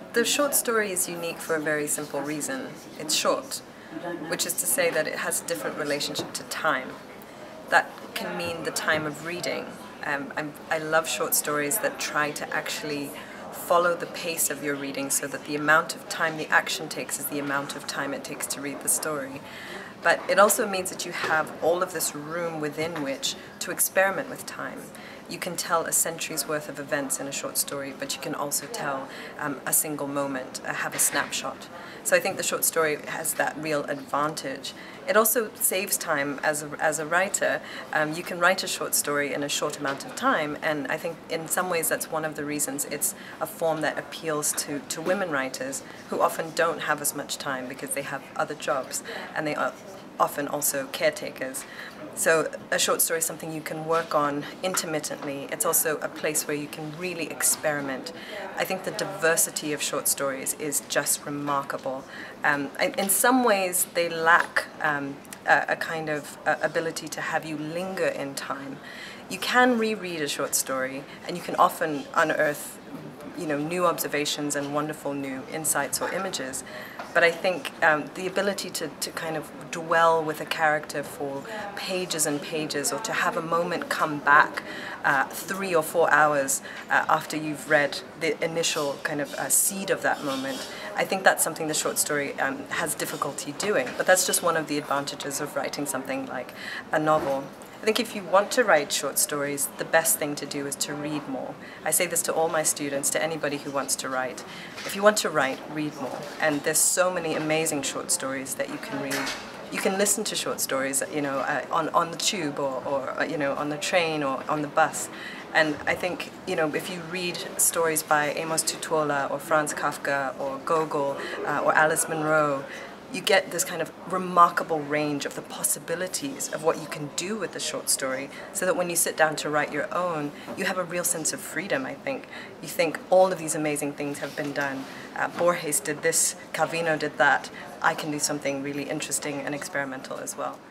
The short story is unique for a very simple reason. It's short, which is to say that it has a different relationship to time. That can mean the time of reading. I love short stories that try to actually follow the pace of your reading so that the amount of time the action takes is the amount of time it takes to read the story. But it also means that you have all of this room within which to experiment with time. You can tell a century's worth of events in a short story, but you can also tell a single moment, have a snapshot. So I think the short story has that real advantage. It also saves time as a writer. You can write a short story in a short amount of time, and I think in some ways that's one of the reasons it's a form that appeals to women writers who often don't have as much time because they have other jobs, and they are often also caretakers. So a short story is something you can work on intermittently. It's also a place where you can really experiment. I think the diversity of short stories is just remarkable. In some ways they lack a kind of ability to have you linger in time. You can reread a short story and you can often unearth new observations and wonderful new insights or images. But I think the ability to kind of dwell with a character for pages and pages, or to have a moment come back 3 or 4 hours after you've read the initial kind of seed of that moment, I think that's something the short story has difficulty doing. But that's just one of the advantages of writing something like a novel. I think if you want to write short stories, the best thing to do is to read more. I say this to all my students, to anybody who wants to write. If you want to write, read more. And there's so many amazing short stories that you can read. You can listen to short stories, on the tube or on the train or on the bus. And I think, if you read stories by Amos Tutuola or Franz Kafka or Gogol or Alice Munro, you get this kind of remarkable range of the possibilities of what you can do with the short story, so that when you sit down to write your own, you have a real sense of freedom, I think. You think all of these amazing things have been done. Borges did this, Calvino did that. I can do something really interesting and experimental as well.